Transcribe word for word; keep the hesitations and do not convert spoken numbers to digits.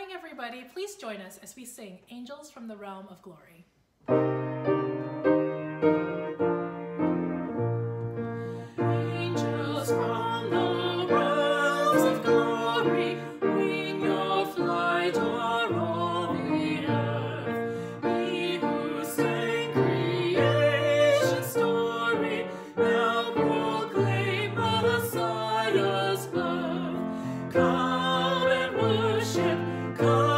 morning, everybody. Please join us as we sing Angels from the Realm of Glory. Angels from the realms of glory, wing your flight o'er all the earth. He who sang creation's story, now proclaim Messiah's birth. Come and worship, come